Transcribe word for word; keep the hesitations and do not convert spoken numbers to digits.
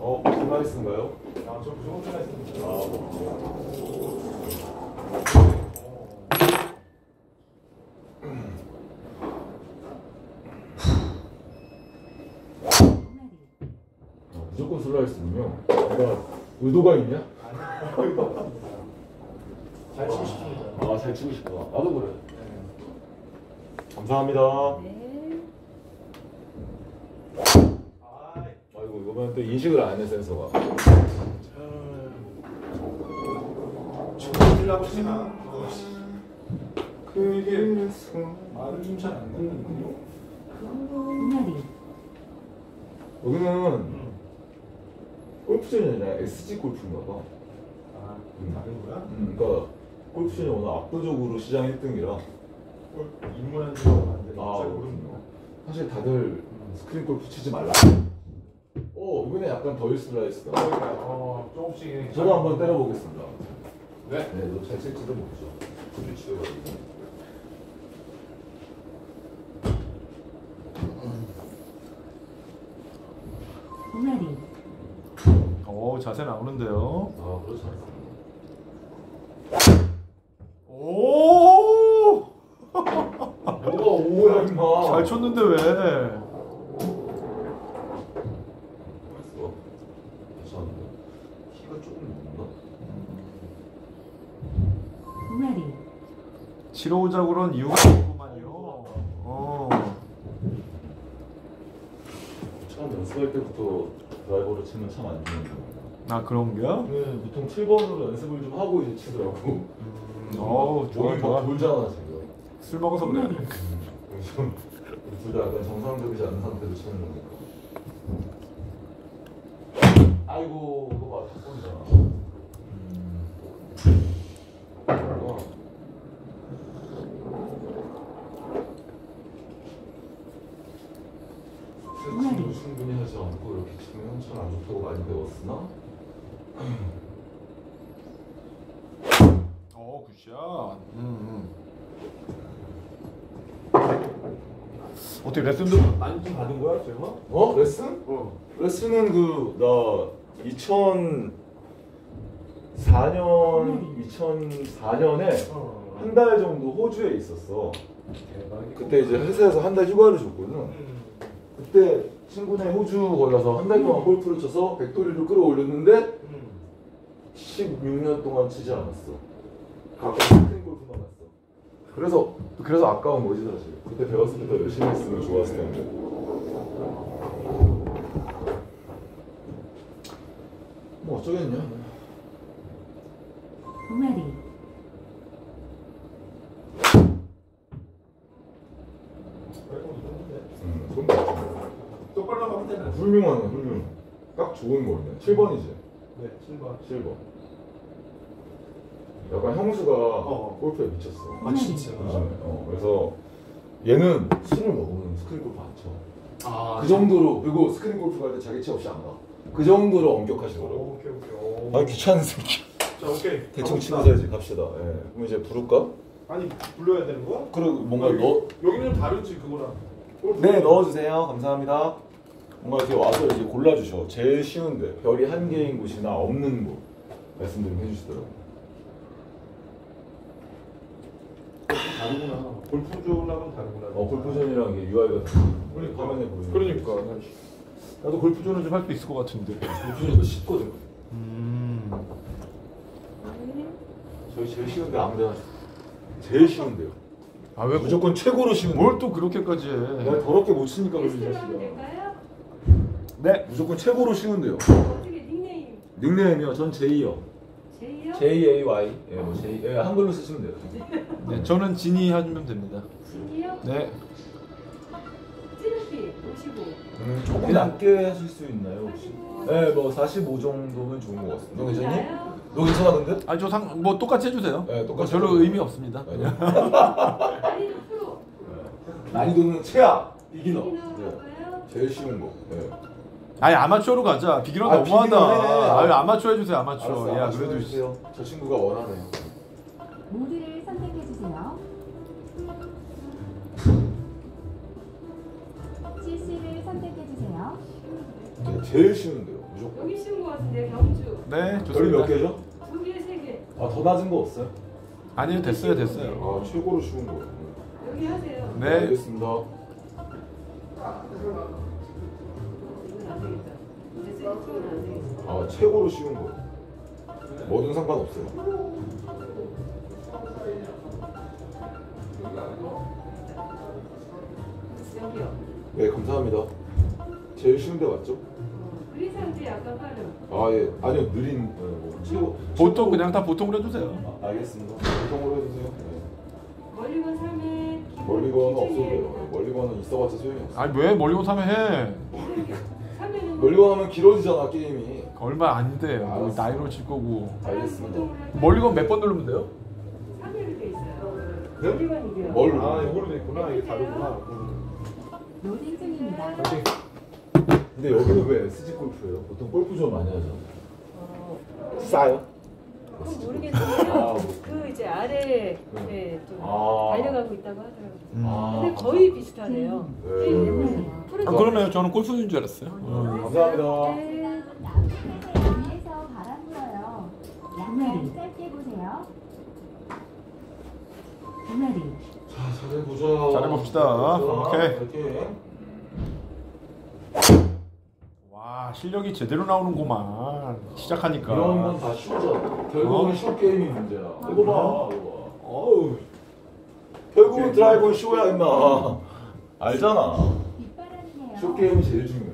어, 슬라이스인가요? 아, 저 무조건 슬라이스입니다. 아, 어, 무조건 슬라이스군요. 내가 의도가 있냐? 아니요. 잘 치고 싶습니다. 아, 잘 치고 싶다. 나도 그래. 네. 감사합니다. 네. 아이, 아이고, 이거는 또 인식을 안 해, 센서가. 참. 주려고 치나? 그게 말을 좀 잘 안 듣는군요. 동아리. 여기는 골프존이 아니라 에스지 골프인가 봐. 아, 음. 다른 거야? 음, 그러니까 골프존이 워낙 압도적으로 시장 일 등이라. 입문한 지가 안 돼. 아, 잘 그렇군요. 모르는데. 사실 다들 스크린 골프 치지 말라. 오, 이번에 약간 덜 슬라이스다. 어, 조금씩. 저도 한번 때려보겠습니다. 네. 네, 너 잘 칠지도 모르죠. 구비 치워가지고. 동아리. 오, 자세 나오는데요. 아, 그렇지 않습니다. 오! 뭐가 오야, 임마. 잘 쳤는데 왜? 됐어. 괜찮은데. 키가 조금 높나? 동아리. 치러 오자고 그런 이유가 있구만요. 어. 처음 연습할 때부터 드라이버를 치면 참 안 좋은 거. 아, 그런 게요? 네, 보통 칠 번으로 연습을 좀 하고 이제 치더라고. 음, 어우, 좋아, 몸이 좋아. 막 돌잖아, 지금. 술 먹어서 그래. 좀 둘 다 약간 정상적이지 않은 상태로 치는 거니까. 아이고, 그거 맞아, 쏜잖아. 어. 스트레칭도 충분히 하지 않고 이렇게 치면 참 안 좋다고 많이 배웠으나. 어, 굿샷. 음, 음. 어떻게 레슨도 많이 좀 받은 거야, 제가? 어? 레슨? 어. 레슨은 그 나 이천사 년 이천사 년에 어. 한 달 정도 호주에 있었어. 대박이다. 그때 이제 회사에서 한 달 휴가를 줬거든. 음. 그때 친구네 호주 거기 가서 한 달 동안 골프를 쳐서 백돌이를 끌어올렸는데 음. 십육 년 동안 치지 않았어. 가끔 스크린 골프만 했어. 그래서 그래서 아까운 거지 사실. 그때 배웠을 때 더 열심히 했으면 좋았을 텐데. 뭐 어쩌겠냐. 동아리. 음, 그건 맞지. 똑바로 가면 되나? 훌륭하네, 훌륭. 딱 좋은 거네. 칠 번이지. 네, 칠 번. 칠 번. 약간 형수가 어. 골프에 미쳤어. 아, 진짜? 요즘에. 어, 그래서 얘는 술을 먹으면 스크린 골프 안 쳐. 아, 그 정도로. 그리고 스크린 골프 갈 때 자기 차 없이 안 가. 그 정도로 엄격하시더라고. 오케이, 오케이. 오. 아, 귀찮은 새끼. 자, 오케이. 대충 가봅시다. 치고자야지. 갑시다. 예. 그럼 이제 부를까? 아니, 불러야 되는 거야? 그리고 뭔가 여기, 넣어. 여기는 다르지, 그거랑. 네, 넣어주세요. 감사합니다. 뭔가 이렇게 와서 이제 골라주셔. 제일 쉬운데 별이 한 개인 곳이나 없는 곳 말씀 좀 해주시더라고. 다르구나. 골프존하고는 다르구나. 어, 골프존이랑 이게 유아이가 그러니까. 화면에 보이는. 그러니까. 나도 골프존은 좀 할 수 있을 것 같은데. 골프존이 더 쉽거든. 음. 네. 저희 제일 쉬운데 아무데나 제일 쉬운데요. 아, 왜 무조건 최고로 쉬운데. 뭘 또 그렇게까지 해? 내가 더럽게 못 치니까 그러지 리스트로 자식아. 하면 될까요? 네. 무조건 최고로 쉬운데요. 어떻게 닉네임? 닉네임이요. 전 제이요. 제이요? J A Y. 예, 뭐 J. 예, 한글로 쓰시면 돼요. 네, 저는 진이 하면 됩니다. 진이요? 네. 찌르피 오십오. 음, 조금 낮게 하실 수 있나요 혹시? 네, 뭐 사십오 정도면 좋은 것 같습니다. 너 괜찮니? 진짜요? 너 괜찮아 근데? 아니 저상뭐 똑같이 해주세요. 네, 똑같이 뭐 별로 해줘요. 의미 없습니다. 네. 난이도 프로. 난이도는 최악. 비기너. 비기너 네. 가봐요. 제일 쉬운 거. 네. 아니 아마추어로 가자. 비기너 아, 너무하다. 비기너 해. 아유 아마추어 해주세요 아마추어. 알았어, 야 아마추어 그래도 해주세요. 저 친구가 원하네요. 모드를 선택해주세요. 씨씨를 선택해주세요. 네, 제일 쉬운데요. 무조건. 여기 쉬운 거 같은데 경주. 네, 별몇 좋습니다. 개죠? 두 개, 세 개. 아, 더 낮은 거 없어요? 아니요, 됐어요, 됐어요. 아, 최고로 쉬운 거. 여기 하세요. 네. 알겠습니다. 이건 안 되겠다. 이제 세이트는 안 되겠어. 아, 최고로 쉬운 거. 뭐든 상관없어요. 여기요. 네, 감사합니다. 제일 쉬운 데 맞죠? 그린 상태 약간 빠름. 아, 예. 아니요, 느린 네, 뭐, 최고. 보통 최고- 그냥 다 보통으로 해주세요. 아, 알겠습니다. 보통으로 해주세요. 네. 멀리건 삼 회. 멀리건은 없어도 돼요. 네, 멀리건은 있어봤자 소용이 없어. 아니 왜 멀리건 사면 해? 삼 회는 멀리건 하면 길어지잖아, 게임이. 얼마 안 돼. 뭐 알았어. 나이로 칠 거고. 알겠습니다. 멀리건 몇 번 누르면 돼요? 삼 회로 돼 있어요. 네? 멀리건 이게요. 뭘? 아, 이걸로 돼 있구나. 이게 다르구나. 로딩 중입니다. 근데 여기는 왜 에스지 골프예요? 보통 골프 좀 많이 하잖아. 어, 싸요? 그건 모르겠는데요. 아, 뭐. 그 이제 아래에 네. 네, 좀 아. 달려가고 있다고 하더라고요. 음. 아, 근데 거의 비슷하네요. 네. 프로 아, 그러네요. 저는 골프인 줄 알았어요. 감사합니다. 네. 위에서 바람 불어요. 약간 짧게 보세요. 두 마리. 자, 잘해보자. 잘해봅시다. 오케이. 파이팅. 와, 실력이 제대로 나오는구만. 시작하니까. 이런 건 다 쉬우잖아. 결국은 어? 쇼 게임이 문제야. 이거 봐. 이거 봐. 어우. 결국은 드라이버는 쉬워야 임마. 알잖아. 빗바람이네요. 쇼 게임이 제일 중요해.